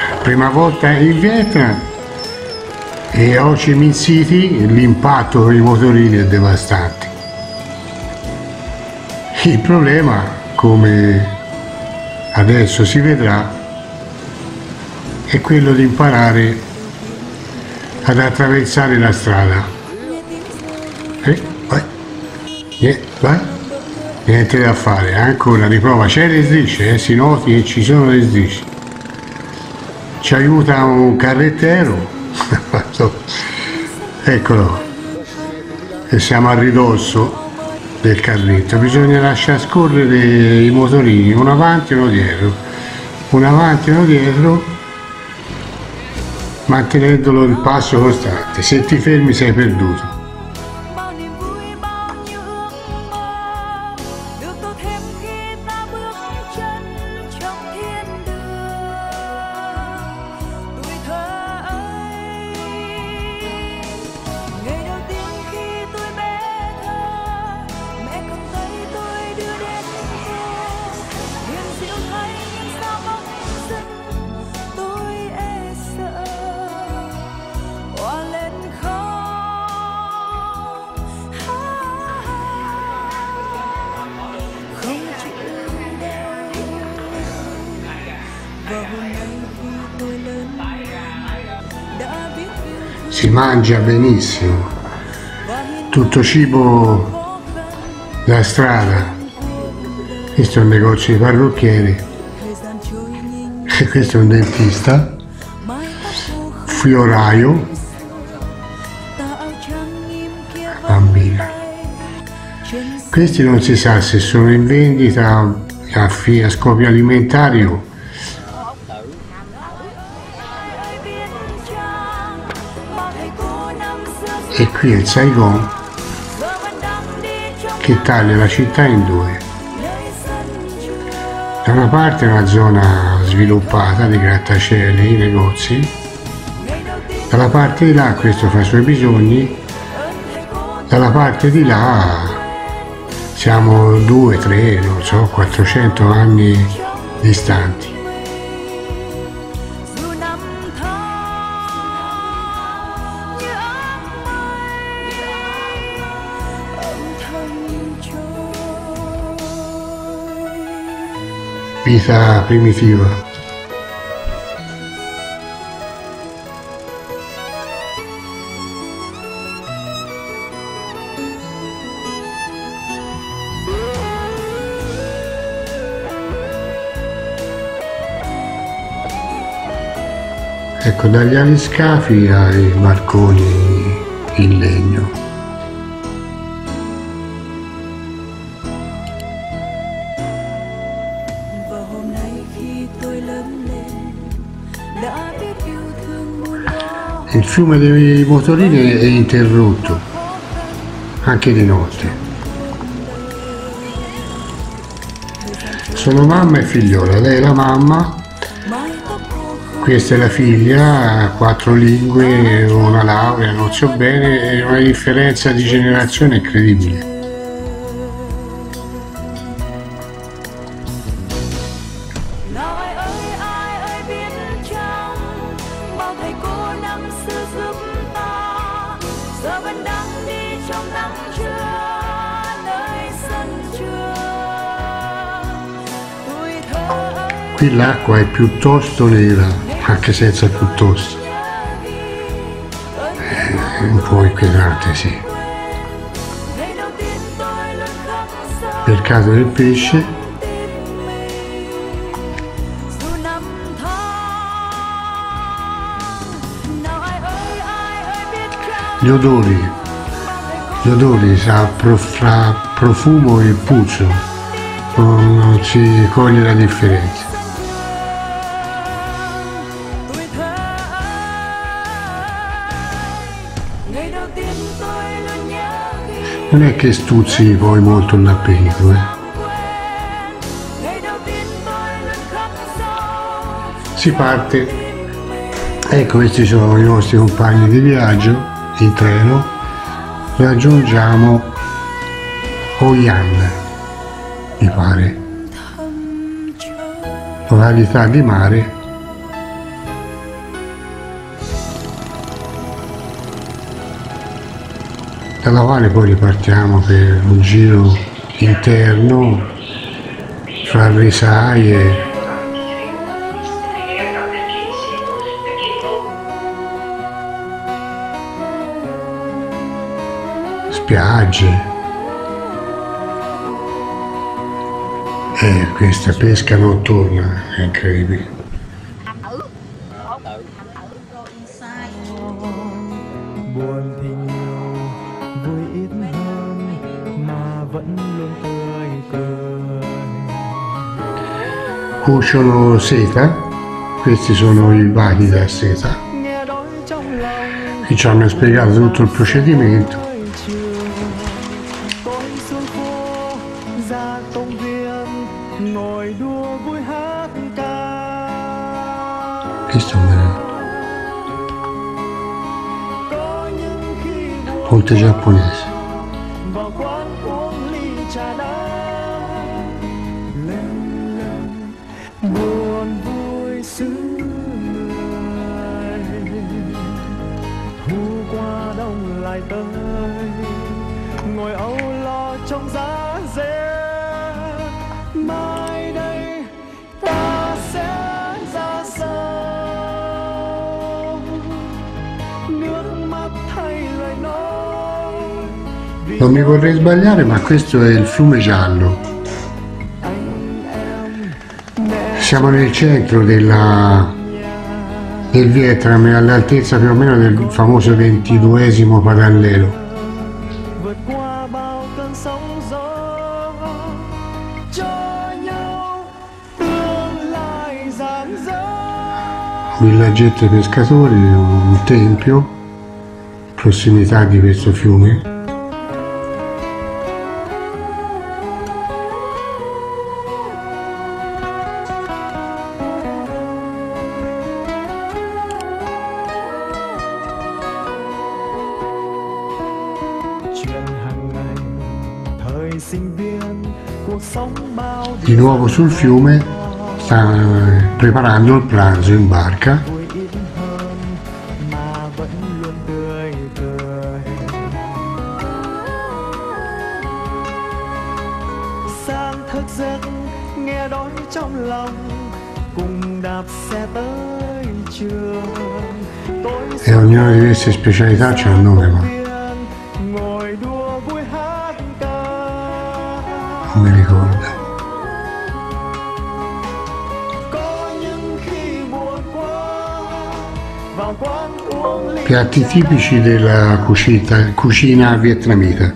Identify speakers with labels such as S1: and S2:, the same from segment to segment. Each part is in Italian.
S1: Prima volta in Vietnam e a Ho Chi Minh City l'impatto con i motorini è devastante. Il problema, come adesso si vedrà, è quello di imparare ad attraversare la strada. Vai. Niente da fare, ancora riprova, c'è le strisce, si noti che ci sono le strisce. Ci aiuta un carrettero, eccolo, e siamo a ridosso del carretto, bisogna lasciare scorrere i motorini, uno avanti e uno dietro, mantenendolo il passo costante. Se ti fermi sei perduto. Si mangia benissimo, tutto cibo da strada. Questo è un negozio di parrucchieri, questo è un dentista, fioraio, bambina. Questi non si sa se sono in vendita a scopi alimentari o e qui è il Saigon che taglia la città in due. Da una parte è una zona sviluppata di grattacieli, negozi, dalla parte di là questo fa i suoi bisogni, dalla parte di là siamo 2, 3, non so, 400 anni distanti. Vita primitiva. Ecco, dagli aliscafi ai barconi in legno. Il fiume dei motorini è interrotto, anche di notte. Sono mamma e figliola, lei è la mamma, questa è la figlia, 4 lingue, una laurea, non so bene, è una differenza di generazione incredibile. Qui l'acqua è piuttosto nera, anche senza piuttosto. È un po' inquietante, sì. Mercato del pesce. Gli odori sa fra profumo e puzzo, non si coglie la differenza. Non è che stuzzi poi molto l'appetito, Si parte, ecco, questi sono i nostri compagni di viaggio in treno, raggiungiamo Hoi An, mi pare, località di mare dalla quale poi ripartiamo per un giro interno fra risaie, spiagge e questa pesca notturna è incredibile.
S2: Buồn thì nhiều, vui ít hơn mà vẫn luôn tươi cười.
S1: Cuciono seta, questi sono i bachi da seta. Qui ci hanno spiegato tutto il procedimento. Questo è ponte giapponese.
S2: Buồn vui xứ người, thu qua đông lại tới, ngồi âu lo trong giá rét. Mai đây ta sẽ ra sao, nước mắt thay lời nói.
S1: Non mi vorrei sbagliare, ma questo è il fiume Giallo. Siamo nel centro del Vietnam, all'altezza più o meno del famoso 22° parallelo. Un villaggetto dei pescatori, un tempio, in prossimità di questo fiume. Di nuovo sul fiume, sta preparando il pranzo in barca. E ognuna di queste specialità c'ha un nome, ma non mi ricordo. Piatti tipici della cucina vietnamita.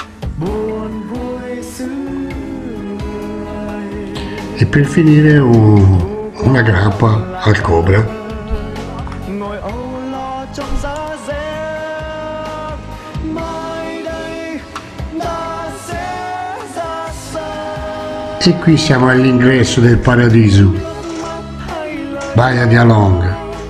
S1: E per finire una grappa al cobra. E qui siamo all'ingresso del paradiso, Baia di Along.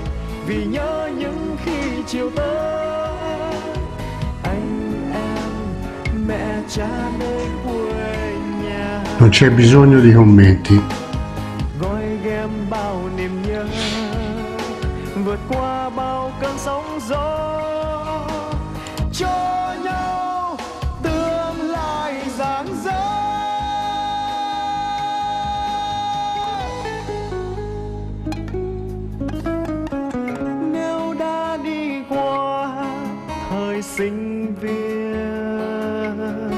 S1: Non c'è bisogno di commenti.
S2: Sinh viên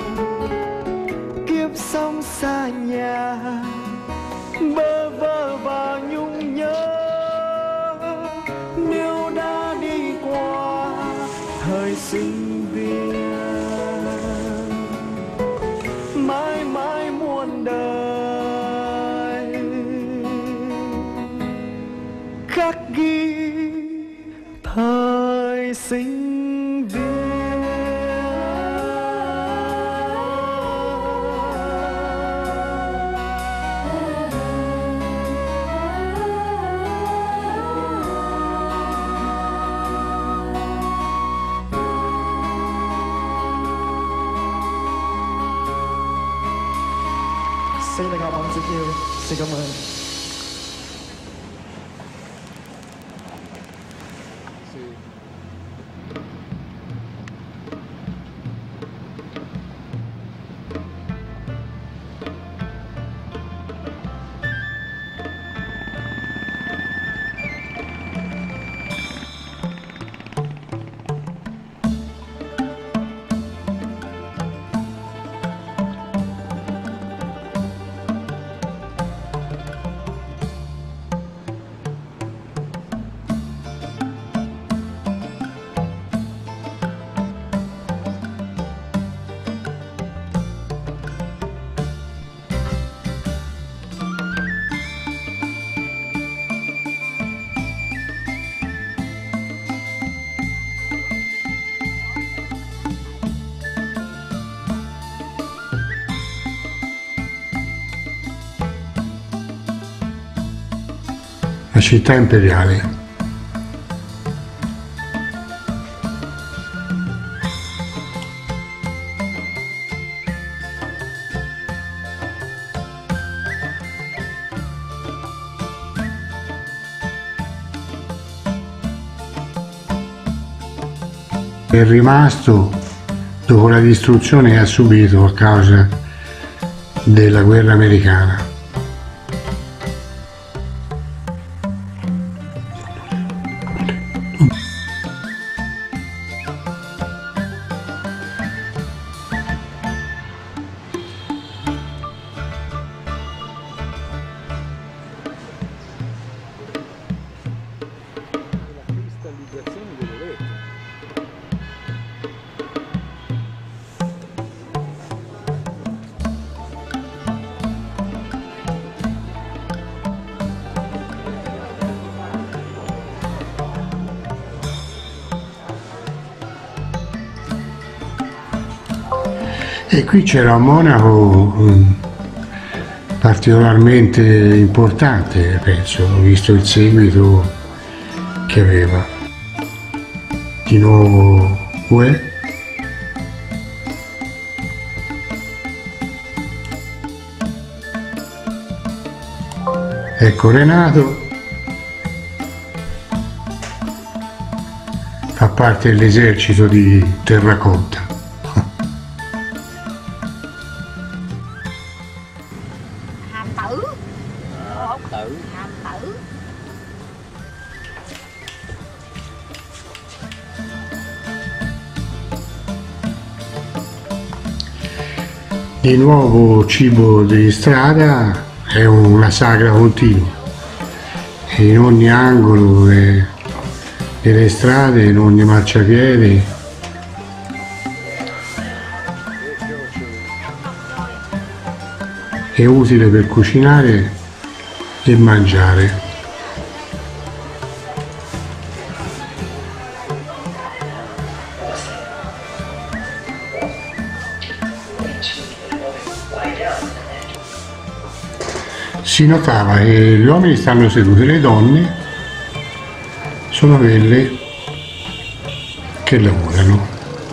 S2: kiếp sống xa nhà, bơ vơ và nhung nhớ. Nếu đã đi qua thời sinh viên, mãi mãi muôn đời khắc ghi thời sinh viên. Xin được học rất nhiều. Xin cảm ơn.
S1: la città imperiale. È rimasto dopo la distruzione che ha subito a causa della guerra americana. E qui c'era un monaco particolarmente importante, penso, visto il seguito che aveva. Di nuovo Uè. Ecco Renato, fa parte dell'esercito di Terracotta. Di nuovo cibo di strada, è una sagra continua e in ogni angolo delle strade, in ogni marciapiede è utile per cucinare e mangiare. Si notava che gli uomini stanno seduti, le donne sono quelle che lavorano.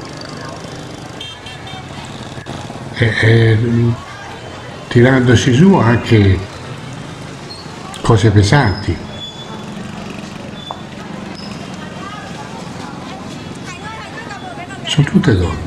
S1: Tirandosi su anche cose pesanti. Sono tutte donne.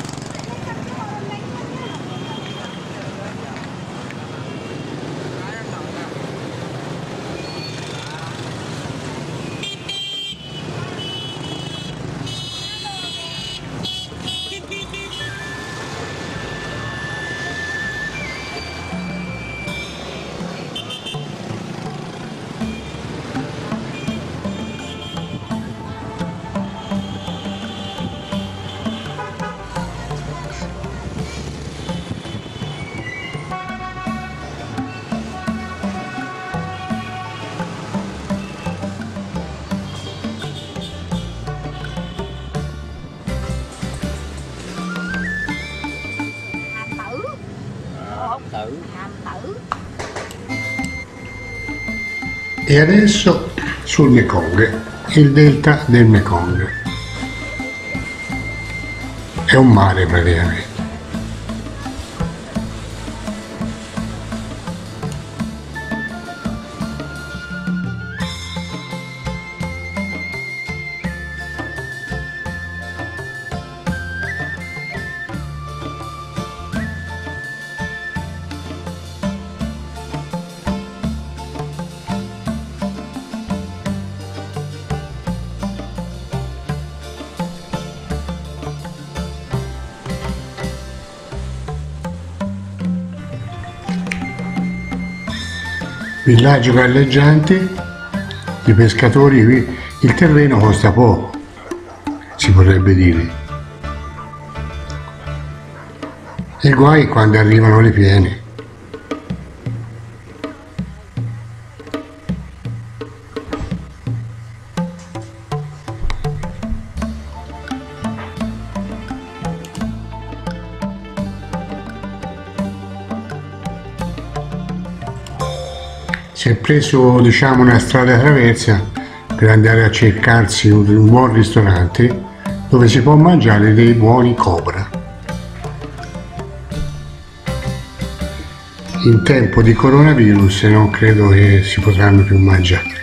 S1: E adesso sul Mekong, il delta del Mekong. È un mare praticamente. Villaggio galleggiante di pescatori, qui il terreno costa poco, si vorrebbe dire. E guai quando arrivano le piene. si è preso, diciamo, una strada traversa per andare a cercarsi un buon ristorante dove si può mangiare dei buoni cobra. In tempo di coronavirus non credo che si potranno più mangiare.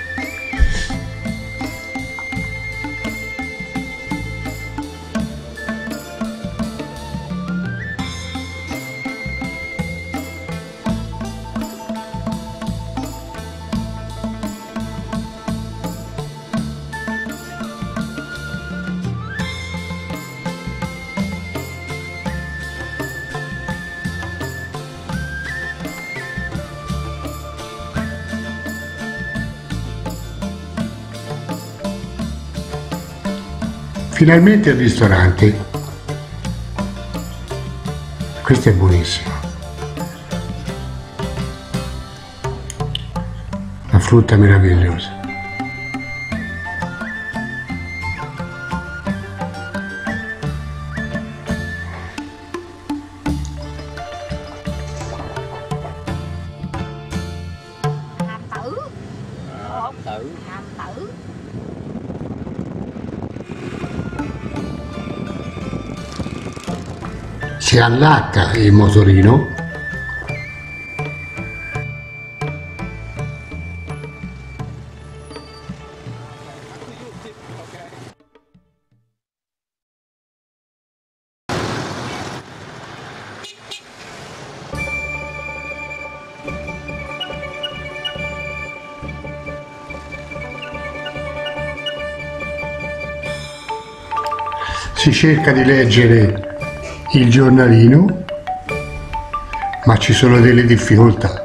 S1: Finalmente il ristorante. Questo è buonissimo. La frutta meravigliosa. Si allacca il motorino . Si cerca di leggere il giornalino, ma ci sono delle difficoltà.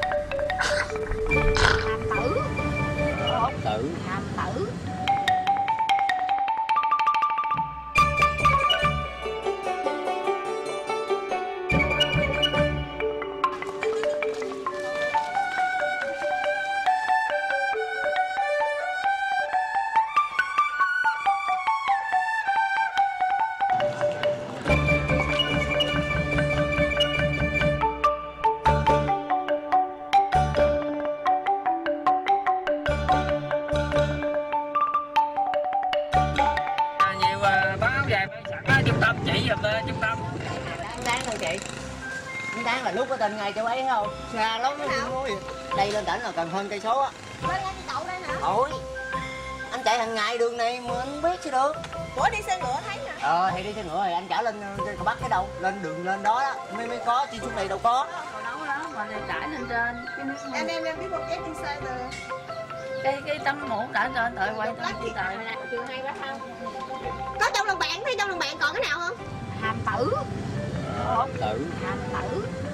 S3: Trung tâm chỉ giùm lên trung tâm.
S4: Đáng không chị? Đáng là lúc có tên ngay chỗ ấy không? Xa lắm nó không nói. Đây lên tỉnh là cần hơn cây số á.
S5: Lên anh đi đậu đây hả?
S4: Thôi. Anh chạy hàng ngày đường này mà anh biết chứ được.
S5: Ủa đi xe ngựa thấy nè.
S4: Thì đi xe ngựa rồi anh chở lên cầu Bắc cái đâu? Lên đường lên đó đó. Mới có chi xuống này đâu có.
S3: Còn đâu đó mà trải lên trên cái nước.
S5: Em biết một ép đi xe từ
S3: cái tấm mũ đã lên đợi quay tới chị đợi.
S5: trường hay quá không? Có trong lòng bạn, thấy trong lòng bạn còn cái nào không?
S3: Hàm tử.
S4: Tử.
S3: Hàm tử.